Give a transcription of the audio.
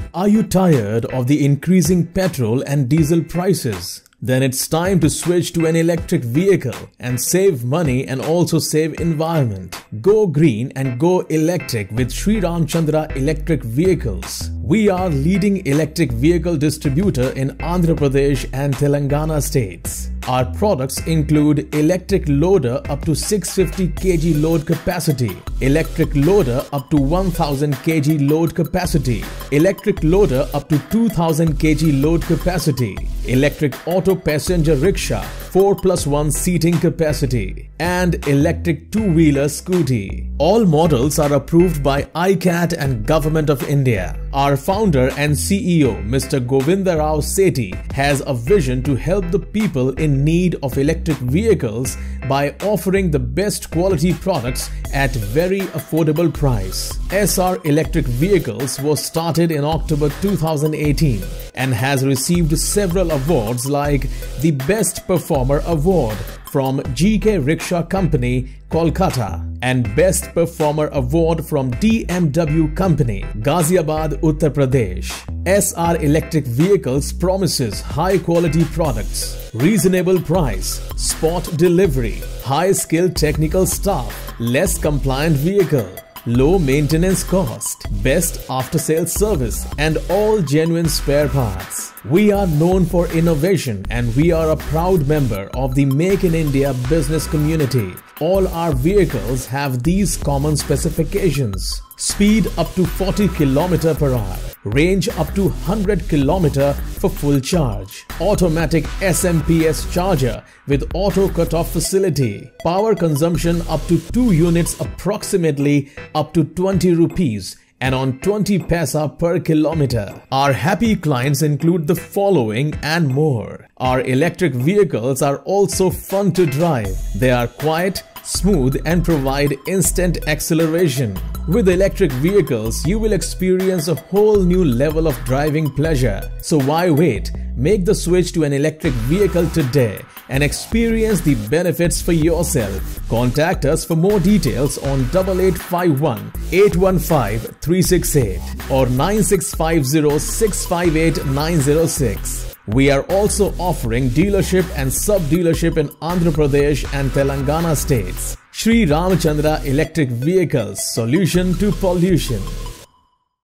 Are you tired of the increasing petrol and diesel prices? Then it's time to switch to an electric vehicle and save money and also save environment. Go green and go electric with Sri Ramchandra Electric Vehicles. We are leading electric vehicle distributor in Andhra Pradesh and Telangana states. Our products include electric loader up to 650 kg load capacity, electric loader up to 1000 kg load capacity, electric loader up to 2000 kg load capacity, electric auto passenger rickshaw 4+1 seating capacity, and electric two-wheeler scooty. All models are approved by ICAT and Government of India. Our founder and CEO, Mr. Govinda Rao Sethi, has a vision to help the people in need of electric vehicles by offering the best quality products at very affordable price. SR Electric Vehicles was started in October 2018 and has received several awards like the Best Performer Award from GK Rickshaw Company, Kolkata, and Best Performer Award from DMW Company, Ghaziabad, Uttar Pradesh. SR Electric Vehicles promises high-quality products, reasonable price, spot delivery, high-skilled technical staff, less compliant vehicle, low maintenance cost, best after-sales service, and all genuine spare parts. We are known for innovation and we are a proud member of the Make in India business community. All our vehicles have these common specifications: speed up to 40 km per hour, range up to 100 km for full charge, automatic SMPS charger with auto cutoff facility, power consumption up to 2 units approximately up to 20 rupees and on 20 paisa per kilometer. Our happy clients include the following and more. Our electric vehicles are also fun to drive. They are quiet, smooth and provide instant acceleration. With electric vehicles, you will experience a whole new level of driving pleasure. So why wait? Make the switch to an electric vehicle today and experience the benefits for yourself. Contact us for more details on 8851 815 368 or 9650 658 906. We are also offering dealership and sub-dealership in Andhra Pradesh and Telangana states. Sri Ramchandra Electric Vehicles, solution to pollution.